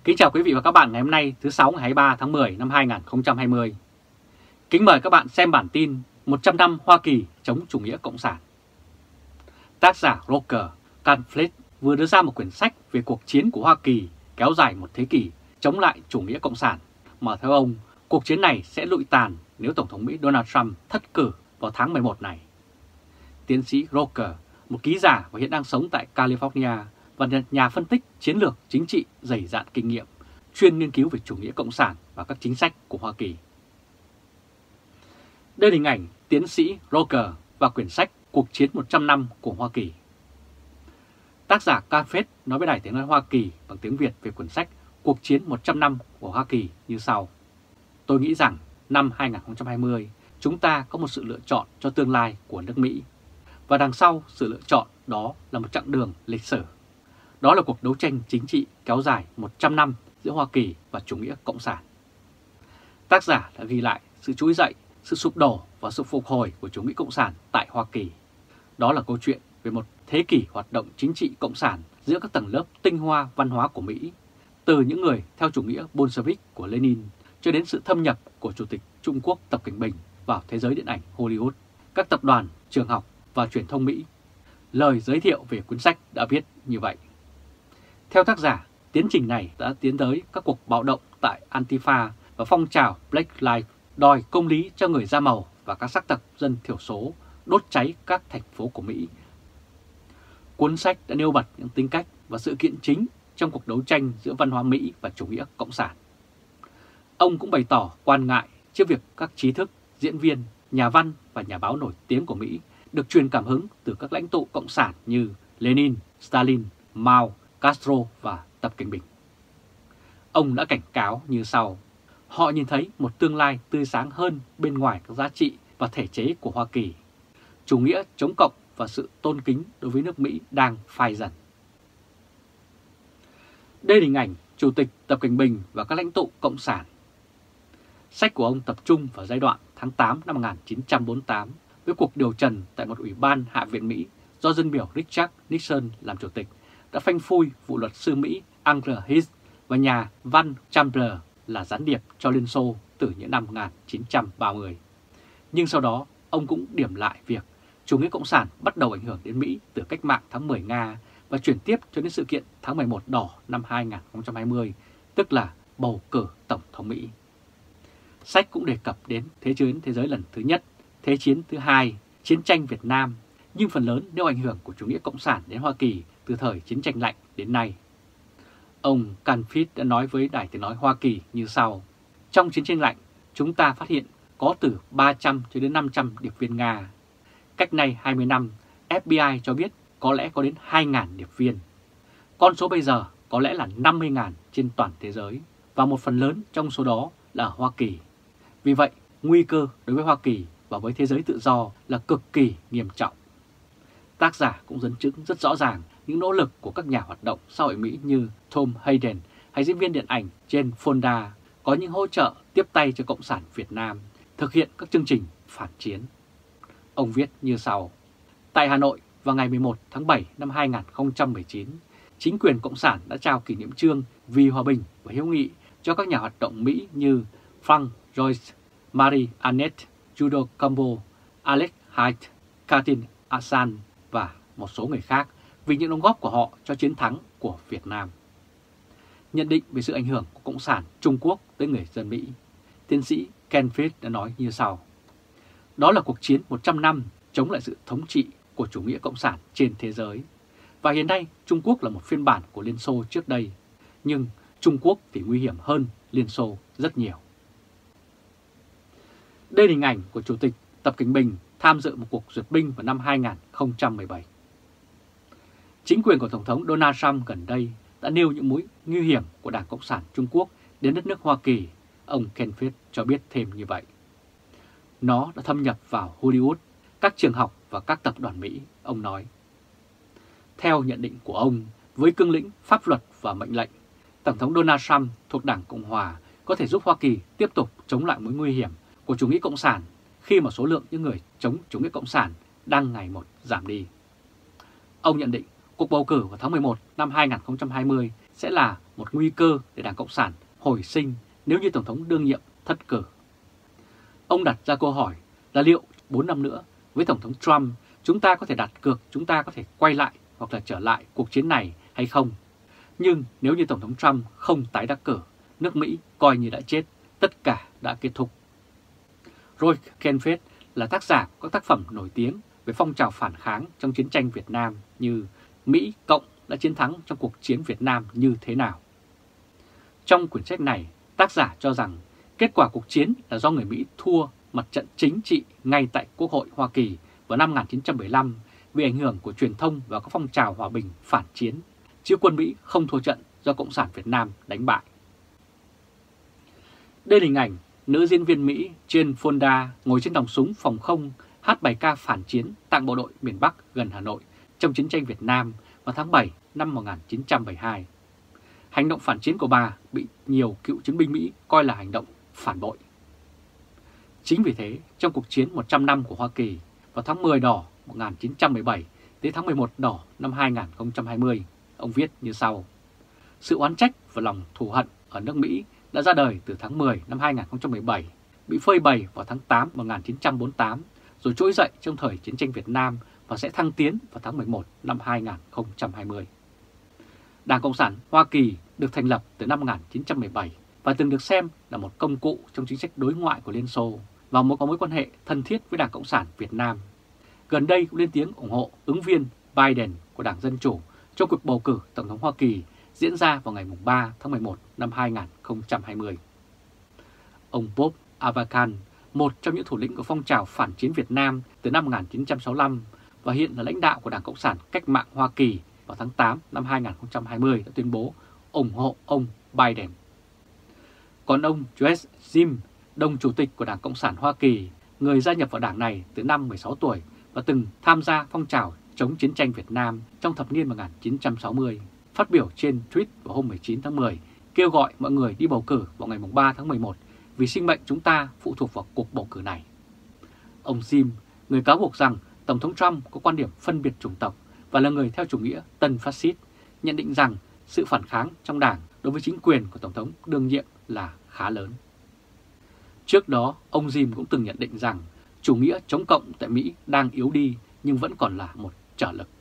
Kính chào quý vị và các bạn ngày hôm nay thứ 6 ngày 23 tháng 10 năm 2020. Kính mời các bạn xem bản tin 100 năm Hoa Kỳ chống chủ nghĩa cộng sản. Tác giả Roger Canfield vừa đưa ra một quyển sách về cuộc chiến của Hoa Kỳ kéo dài một thế kỷ chống lại chủ nghĩa cộng sản, mà theo ông, cuộc chiến này sẽ lụi tàn nếu Tổng thống Mỹ Donald Trump thất cử vào tháng 11 này. Tiến sĩ Roger, một ký giả và hiện đang sống tại California, và nhà phân tích chiến lược chính trị dày dạn kinh nghiệm, chuyên nghiên cứu về chủ nghĩa cộng sản và các chính sách của Hoa Kỳ. Đây là hình ảnh tiến sĩ Roger và quyển sách Cuộc chiến 100 năm của Hoa Kỳ. Tác giả Canfield nói với Đài Tiếng nói Hoa Kỳ bằng tiếng Việt về quyển sách Cuộc chiến 100 năm của Hoa Kỳ như sau. Tôi nghĩ rằng năm 2020 chúng ta có một sự lựa chọn cho tương lai của nước Mỹ. Và đằng sau sự lựa chọn đó là một chặng đường lịch sử. Đó là cuộc đấu tranh chính trị kéo dài 100 năm giữa Hoa Kỳ và chủ nghĩa cộng sản. Tác giả đã ghi lại sự trỗi dậy, sự sụp đổ và sự phục hồi của chủ nghĩa cộng sản tại Hoa Kỳ. Đó là câu chuyện về một thế kỷ hoạt động chính trị cộng sản giữa các tầng lớp tinh hoa văn hóa của Mỹ, từ những người theo chủ nghĩa Bolshevik của Lenin cho đến sự thâm nhập của Chủ tịch Trung Quốc Tập Cận Bình vào thế giới điện ảnh Hollywood, các tập đoàn, trường học và truyền thông Mỹ. Lời giới thiệu về cuốn sách đã viết như vậy. Theo tác giả, tiến trình này đã tiến tới các cuộc bạo động tại Antifa và phong trào Black Lives đòi công lý cho người da màu và các sắc tộc dân thiểu số, đốt cháy các thành phố của Mỹ. Cuốn sách đã nêu bật những tính cách và sự kiện chính trong cuộc đấu tranh giữa văn hóa Mỹ và chủ nghĩa cộng sản. Ông cũng bày tỏ quan ngại trước việc các trí thức, diễn viên, nhà văn và nhà báo nổi tiếng của Mỹ được truyền cảm hứng từ các lãnh tụ cộng sản như Lenin, Stalin, Mao, Castro và Tập Cận Bình. Ông đã cảnh cáo như sau: họ nhìn thấy một tương lai tươi sáng hơn bên ngoài các giá trị và thể chế của Hoa Kỳ. Chủ nghĩa chống cộng và sự tôn kính đối với nước Mỹ đang phai dần. Đây là hình ảnh Chủ tịch Tập Cận Bình và các lãnh tụ cộng sản. Sách của ông tập trung vào giai đoạn tháng 8 năm 1948 với cuộc điều trần tại một ủy ban Hạ viện Mỹ do dân biểu Richard Nixon làm chủ tịch đã phanh phui vụ luật sư Mỹ Angela Hiss và nhà văn Chandler là gián điệp cho Liên Xô từ những năm 1930. Nhưng sau đó, ông cũng điểm lại việc chủ nghĩa cộng sản bắt đầu ảnh hưởng đến Mỹ từ cách mạng tháng 10 Nga và chuyển tiếp cho đến sự kiện tháng 11 đỏ năm 2020, tức là bầu cử Tổng thống Mỹ. Sách cũng đề cập đến Thế chiến thế giới lần thứ nhất, Thế chiến thứ hai, chiến tranh Việt Nam, nhưng phần lớn nêu ảnh hưởng của chủ nghĩa cộng sản đến Hoa Kỳ từ thời chiến tranh lạnh đến nay. Ông Canfield đã nói với Đài Tiếng nói Hoa Kỳ như sau: trong chiến tranh lạnh, chúng ta phát hiện có từ 300 cho đến 500 điệp viên Nga. Cách nay 20 năm, FBI cho biết có lẽ có đến 2.000 điệp viên. Con số bây giờ có lẽ là 50.000 trên toàn thế giới, và một phần lớn trong số đó là Hoa Kỳ. Vì vậy, nguy cơ đối với Hoa Kỳ và với thế giới tự do là cực kỳ nghiêm trọng. Tác giả cũng dẫn chứng rất rõ ràng những nỗ lực của các nhà hoạt động xã hội Mỹ như Tom Hayden hay diễn viên điện ảnh Jane Fonda có những hỗ trợ tiếp tay cho Cộng sản Việt Nam thực hiện các chương trình phản chiến. Ông viết như sau: tại Hà Nội vào ngày 11 tháng 7 năm 2019, chính quyền Cộng sản đã trao kỷ niệm chương vì hòa bình và hữu nghị cho các nhà hoạt động Mỹ như Frank Joyce, Marie Annette Judo Campo, Alex Hyde, Katin Asan và một số người khác vì những đóng góp của họ cho chiến thắng của Việt Nam. Nhận định về sự ảnh hưởng của Cộng sản Trung Quốc tới người dân Mỹ, tiến sĩ Canfield đã nói như sau: đó là cuộc chiến 100 năm chống lại sự thống trị của chủ nghĩa cộng sản trên thế giới. Và hiện nay Trung Quốc là một phiên bản của Liên Xô trước đây, nhưng Trung Quốc thì nguy hiểm hơn Liên Xô rất nhiều. Đây là hình ảnh của Chủ tịch Tập Cận Bình tham dự một cuộc duyệt binh vào năm 2017. Chính quyền của Tổng thống Donald Trump gần đây đã nêu những mối nguy hiểm của Đảng Cộng sản Trung Quốc đến đất nước Hoa Kỳ. Ông Canfield cho biết thêm như vậy: nó đã thâm nhập vào Hollywood, các trường học và các tập đoàn Mỹ, ông nói. Theo nhận định của ông, với cương lĩnh pháp luật và mệnh lệnh, Tổng thống Donald Trump thuộc Đảng Cộng Hòa có thể giúp Hoa Kỳ tiếp tục chống lại mối nguy hiểm của chủ nghĩa cộng sản khi mà số lượng những người chống chủ nghĩa cộng sản đang ngày một giảm đi. Ông nhận định cuộc bầu cử vào tháng 11 năm 2020 sẽ là một nguy cơ để Đảng Cộng sản hồi sinh nếu như Tổng thống đương nhiệm thất cử. Ông đặt ra câu hỏi là liệu 4 năm nữa với Tổng thống Trump chúng ta có thể đặt cược chúng ta có thể quay lại hoặc là trở lại cuộc chiến này hay không. Nhưng nếu như Tổng thống Trump không tái đắc cử, nước Mỹ coi như đã chết, tất cả đã kết thúc. Roy Kenfeld là tác giả của các tác phẩm nổi tiếng về phong trào phản kháng trong chiến tranh Việt Nam như Mỹ Cộng đã chiến thắng trong cuộc chiến Việt Nam như thế nào. Trong quyển sách này, tác giả cho rằng kết quả cuộc chiến là do người Mỹ thua mặt trận chính trị ngay tại Quốc hội Hoa Kỳ vào năm 1975 vì ảnh hưởng của truyền thông và các phong trào hòa bình phản chiến, chứ quân Mỹ không thua trận do Cộng sản Việt Nam đánh bại. Đây là hình ảnh nữ diễn viên Mỹ Jane Fonda ngồi trên nòng súng phòng không hát bài ca phản chiến tặng bộ đội miền Bắc gần Hà Nội trong chiến tranh Việt Nam vào tháng 7 năm 1972. Hành động phản chiến của bà bị nhiều cựu chiến binh Mỹ coi là hành động phản bội. Chính vì thế, trong cuộc chiến 100 năm của Hoa Kỳ vào tháng 10 đỏ 1917 đến tháng 11 đỏ năm 2020, ông viết như sau. Sự oán trách và lòng thù hận ở nước Mỹ đã ra đời từ tháng 10 năm 2017, bị phơi bày vào tháng 8 1948, rồi trỗi dậy trong thời chiến tranh Việt Nam và sẽ thăng tiến vào tháng 11 năm 2020. Đảng Cộng sản Hoa Kỳ được thành lập từ năm 1917 và từng được xem là một công cụ trong chính sách đối ngoại của Liên Xô và có mối quan hệ thân thiết với Đảng Cộng sản Việt Nam. Gần đây cũng lên tiếng ủng hộ ứng viên Biden của Đảng Dân Chủ trong cuộc bầu cử Tổng thống Hoa Kỳ diễn ra vào ngày 3 tháng 11 năm 2020. Ông Bob Avacan, một trong những thủ lĩnh của phong trào phản chiến Việt Nam từ năm 1965 và hiện là lãnh đạo của Đảng Cộng sản Cách mạng Hoa Kỳ vào tháng 8 năm 2020 đã tuyên bố ủng hộ ông Biden. Còn ông Joe Jim, đồng chủ tịch của Đảng Cộng sản Hoa Kỳ, người gia nhập vào đảng này từ năm 16 tuổi và từng tham gia phong trào chống chiến tranh Việt Nam trong thập niên 1960, phát biểu trên tweet vào hôm 19 tháng 10, kêu gọi mọi người đi bầu cử vào ngày 3 tháng 11 vì sinh mệnh chúng ta phụ thuộc vào cuộc bầu cử này. Ông Jim, người cáo buộc rằng Tổng thống Trump có quan điểm phân biệt chủng tộc và là người theo chủ nghĩa tân phát xít, nhận định rằng sự phản kháng trong đảng đối với chính quyền của Tổng thống đương nhiệm là khá lớn. Trước đó, ông Jim cũng từng nhận định rằng chủ nghĩa chống cộng tại Mỹ đang yếu đi nhưng vẫn còn là một trở lực.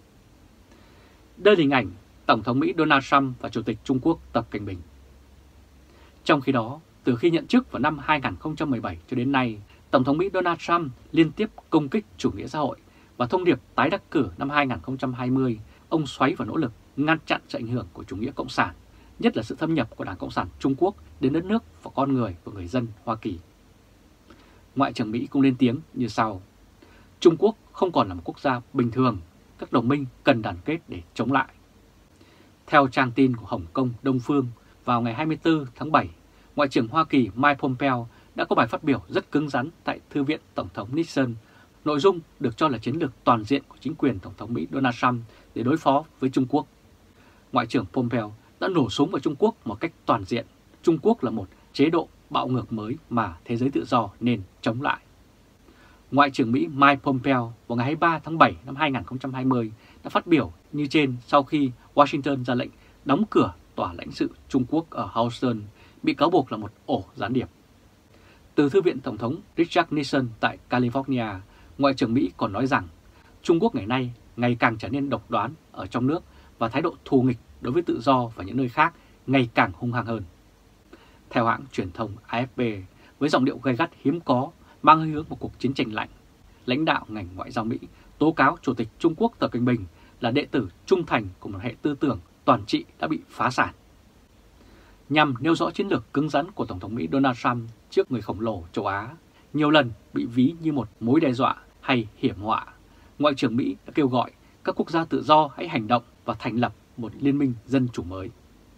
Đây là hình ảnh Tổng thống Mỹ Donald Trump và Chủ tịch Trung Quốc Tập Cận Bình. Trong khi đó, từ khi nhậm chức vào năm 2017 cho đến nay, Tổng thống Mỹ Donald Trump liên tiếp công kích chủ nghĩa xã hội và thông điệp tái đắc cử năm 2020, ông xoáy vào nỗ lực ngăn chặn sự ảnh hưởng của chủ nghĩa cộng sản, nhất là sự thâm nhập của Đảng Cộng sản Trung Quốc đến đất nước và con người của người dân Hoa Kỳ. Ngoại trưởng Mỹ cũng lên tiếng như sau. Trung Quốc không còn là một quốc gia bình thường, các đồng minh cần đoàn kết để chống lại. Theo trang tin của Hồng Kông Đông Phương, vào ngày 24 tháng 7, Ngoại trưởng Hoa Kỳ Mike Pompeo đã có bài phát biểu rất cứng rắn tại Thư viện Tổng thống Nixon. Nội dung được cho là chiến lược toàn diện của chính quyền Tổng thống Mỹ Donald Trump để đối phó với Trung Quốc. Ngoại trưởng Pompeo đã nổ súng vào Trung Quốc một cách toàn diện. Trung Quốc là một chế độ bạo ngược mới mà thế giới tự do nên chống lại. Ngoại trưởng Mỹ Mike Pompeo vào ngày 23 tháng 7 năm 2020 đã phát biểu như trên sau khi Washington ra lệnh đóng cửa tòa lãnh sự Trung Quốc ở Houston, bị cáo buộc là một ổ gián điệp. Từ Thư viện Tổng thống Richard Nixon tại California, Ngoại trưởng Mỹ còn nói rằng Trung Quốc ngày nay ngày càng trở nên độc đoán ở trong nước và thái độ thù nghịch đối với tự do và những nơi khác ngày càng hung hăng hơn. Theo hãng truyền thông AFP, với giọng điệu gay gắt hiếm có, mang hơi hướng một cuộc chiến tranh lạnh, lãnh đạo ngành ngoại giao Mỹ tố cáo Chủ tịch Trung Quốc Tập Cận Bình là đệ tử trung thành của một hệ tư tưởng toàn trị đã bị phá sản. Nhằm nêu rõ chiến lược cứng rắn của Tổng thống Mỹ Donald Trump trước người khổng lồ châu Á, nhiều lần bị ví như một mối đe dọa hay hiểm họa, Ngoại trưởng Mỹ đã kêu gọi các quốc gia tự do hãy hành động và thành lập một liên minh dân chủ mới.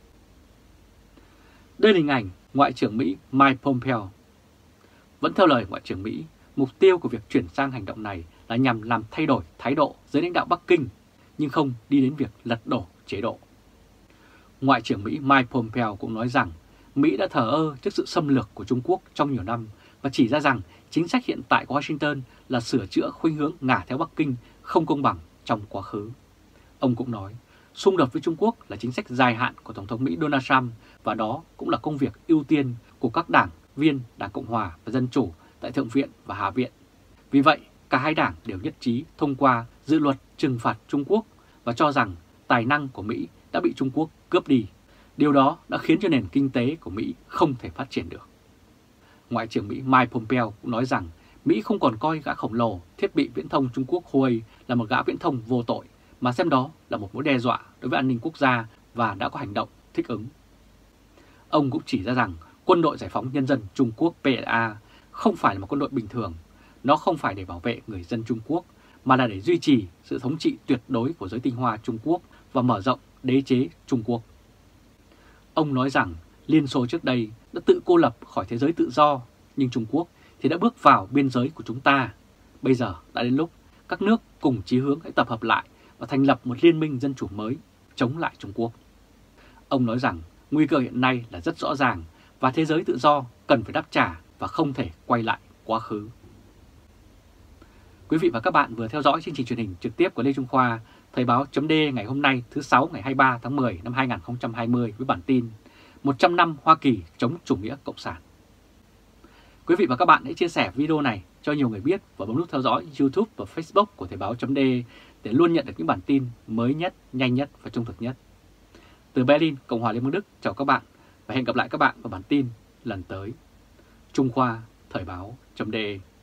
Đây là hình ảnh Ngoại trưởng Mỹ Mike Pompeo. Vẫn theo lời Ngoại trưởng Mỹ, mục tiêu của việc chuyển sang hành động này là nhằm làm thay đổi thái độ giới lãnh đạo Bắc Kinh, nhưng không đi đến việc lật đổ chế độ. Ngoại trưởng Mỹ Mike Pompeo cũng nói rằng Mỹ đã thờ ơ trước sự xâm lược của Trung Quốc trong nhiều năm và chỉ ra rằng chính sách hiện tại của Washington là sửa chữa khuynh hướng ngả theo Bắc Kinh không công bằng trong quá khứ. Ông cũng nói, Xung đột với Trung Quốc là chính sách dài hạn của Tổng thống Mỹ Donald Trump và đó cũng là công việc ưu tiên của các đảng viên Đảng Cộng Hòa và Dân Chủ tại Thượng viện và Hạ viện. Vì vậy, cả hai đảng đều nhất trí thông qua dự luật trừng phạt Trung Quốc và cho rằng tài năng của Mỹ đã bị Trung Quốc cướp đi. Điều đó đã khiến cho nền kinh tế của Mỹ không thể phát triển được. Ngoại trưởng Mỹ Mike Pompeo cũng nói rằng Mỹ không còn coi gã khổng lồ thiết bị viễn thông Trung Quốc Huawei là một gã viễn thông vô tội, mà xem đó là một mối đe dọa đối với an ninh quốc gia và đã có hành động thích ứng. Ông cũng chỉ ra rằng Quân đội Giải phóng Nhân dân Trung Quốc PRA không phải là một quân đội bình thường, nó không phải để bảo vệ người dân Trung Quốc, mà là để duy trì sự thống trị tuyệt đối của giới tinh hoa Trung Quốc và mở rộng đế chế Trung Quốc. Ông nói rằng Liên Xô trước đây đã tự cô lập khỏi thế giới tự do, nhưng Trung Quốc thì đã bước vào biên giới của chúng ta. Bây giờ đã đến lúc các nước cùng chí hướng hãy tập hợp lại và thành lập một liên minh dân chủ mới chống lại Trung Quốc. Ông nói rằng nguy cơ hiện nay là rất rõ ràng và thế giới tự do cần phải đáp trả và không thể quay lại quá khứ. Quý vị và các bạn vừa theo dõi chương trình truyền hình trực tiếp của Lê Trung Khoa, Thời báo .d ngày hôm nay thứ 6 ngày 23 tháng 10 năm 2020 với bản tin 100 năm Hoa Kỳ chống chủ nghĩa cộng sản. Quý vị và các bạn hãy chia sẻ video này cho nhiều người biết và bấm nút theo dõi YouTube và Facebook của Thời báo .d để luôn nhận được những bản tin mới nhất, nhanh nhất và trung thực nhất. Từ Berlin, Cộng hòa Liên bang Đức, chào các bạn và hẹn gặp lại các bạn vào bản tin lần tới. Trung Khoa, Thời báo .d